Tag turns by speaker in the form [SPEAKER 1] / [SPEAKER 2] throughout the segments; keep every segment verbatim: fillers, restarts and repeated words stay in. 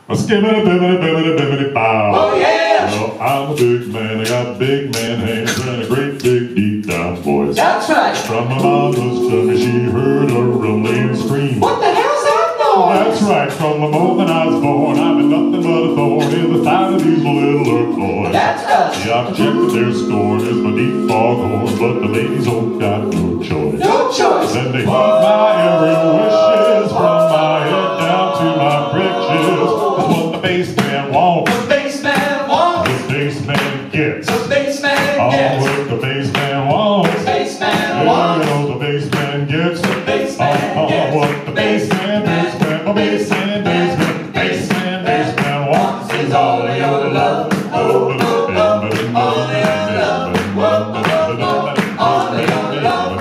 [SPEAKER 1] skibbity bibbity bibbity bibbity bow.
[SPEAKER 2] Oh yeah!
[SPEAKER 1] Well, I'm a big man, I got big man hands and a great big deep down voice.
[SPEAKER 2] That's right!
[SPEAKER 1] From my mama's tummy she heard a rumbling scream.
[SPEAKER 2] What the hell's that noise?
[SPEAKER 1] That's right, from the moment I was born, I've been nothing but a thorn in the side of these little earth boys.
[SPEAKER 2] That's us!
[SPEAKER 1] The object of their scorn is my deep foghorn, but the ladies don't got no choice.
[SPEAKER 2] No choice!
[SPEAKER 1] And they heed my every wishes, from my head down to my britches. That's what the bassman wants.
[SPEAKER 2] The bassman wants!
[SPEAKER 1] The bassman gets.
[SPEAKER 2] The bassman
[SPEAKER 1] All
[SPEAKER 2] gets!
[SPEAKER 1] what the bassman wants.
[SPEAKER 2] The bassman
[SPEAKER 1] You
[SPEAKER 2] wants!
[SPEAKER 1] know the bassman gets.
[SPEAKER 2] The bassman
[SPEAKER 1] All
[SPEAKER 2] gets!
[SPEAKER 1] what the bassman, bassman, the bassman, bassman, bassman, bassman wants is all of your love. Oh,
[SPEAKER 2] all of your love. All of your love. All of your love.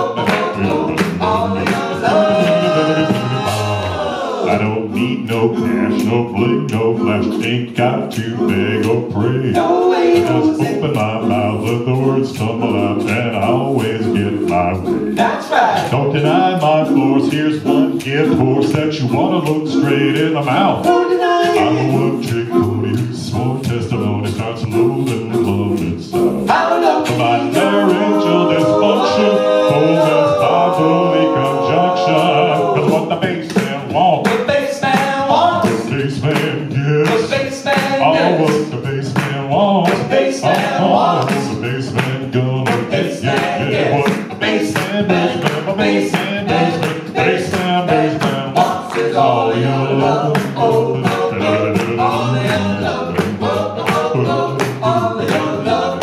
[SPEAKER 1] I don't need no cash, no bling, no flash. Ain't got to beg or pray.
[SPEAKER 2] No way,
[SPEAKER 1] I just open my mouth, let the words tumble out, and I always get my way.
[SPEAKER 2] That's right!
[SPEAKER 1] Don't deny my force. Here's one gift horse that you wanna look straight in the mouth.
[SPEAKER 2] Don't deny
[SPEAKER 1] I'm
[SPEAKER 2] it!
[SPEAKER 1] a one-trick pony whose sworn testimony starts loathing love itself.
[SPEAKER 2] I love
[SPEAKER 1] For my laryngeal dysfunction, full as bodily conjunction. Cause what the bassman wants,
[SPEAKER 2] the bassman wants!
[SPEAKER 1] the bassman
[SPEAKER 2] The
[SPEAKER 1] gets.
[SPEAKER 2] bassman
[SPEAKER 1] All
[SPEAKER 2] gets!
[SPEAKER 1] what the bassman wants,
[SPEAKER 2] The bassman
[SPEAKER 1] all
[SPEAKER 2] wants.
[SPEAKER 1] the bassman gonna get.
[SPEAKER 2] bassman
[SPEAKER 1] Yeah, yeah,
[SPEAKER 2] gets.
[SPEAKER 1] what the bassman, bassman, the bassman, bassman, bassman, bassman wants is all your love.
[SPEAKER 2] All of your love. All of your love. All of your love.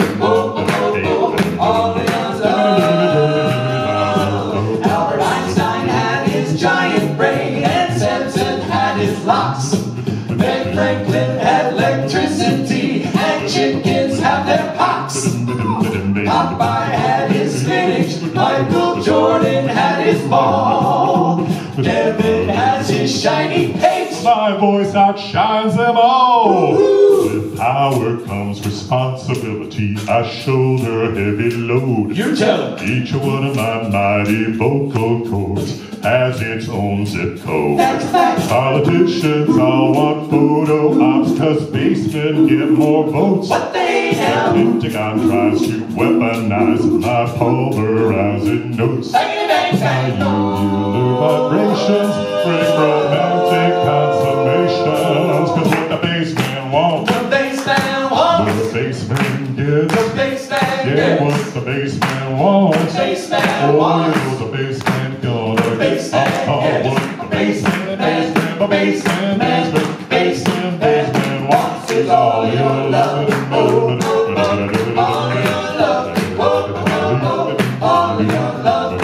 [SPEAKER 2] Albert Einstein had his giant brain, and Samson had his locks. Ben Franklin had electricity, and chickens have their pox. Popeye had his spinach, Michael Jordan had his ball. Devin has his shiny paint.
[SPEAKER 1] My voice outshines them all. With power comes responsibility. I shoulder a heavy load.
[SPEAKER 2] You tell him.
[SPEAKER 1] Each one of my mighty vocal cords has its own zip code.
[SPEAKER 2] That's facts.
[SPEAKER 1] Politicians all want photo ops, cause bassmen get more votes.
[SPEAKER 2] What they
[SPEAKER 1] The
[SPEAKER 2] have.
[SPEAKER 1] Pentagon tries to weaponize my pulverizing notes.
[SPEAKER 2] Bang, bang, bang.
[SPEAKER 1] Angular vibrations bring romantic consummations. Cause what the bassman wants,
[SPEAKER 2] The bassman
[SPEAKER 1] what
[SPEAKER 2] wants.
[SPEAKER 1] the bassman gets.
[SPEAKER 2] The bassman
[SPEAKER 1] Yeah,
[SPEAKER 2] gets.
[SPEAKER 1] what the bassman wants.
[SPEAKER 2] The bassman
[SPEAKER 1] Oh,
[SPEAKER 2] wants.
[SPEAKER 1] you know the bassman gonna get.
[SPEAKER 2] Bassman
[SPEAKER 1] Oh,
[SPEAKER 2] gets.
[SPEAKER 1] what the bassman, bassman, the bassman, bassman, bassman, bassman wants is all your love.
[SPEAKER 2] All of your love. All of your love. All of your love.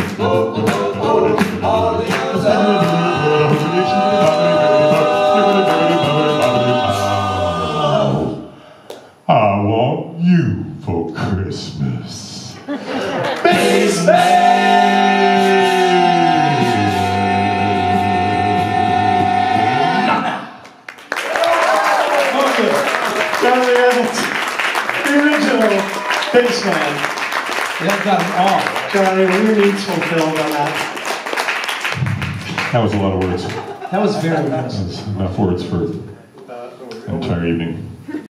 [SPEAKER 1] I want you for Christmas.
[SPEAKER 3] Charlie Evans, the original Bassman.
[SPEAKER 2] That got it all.
[SPEAKER 3] Charlie, were your needs fulfilled on that?
[SPEAKER 1] That was a lot of words.
[SPEAKER 2] That was very nice.
[SPEAKER 1] That's enough words for an entire evening.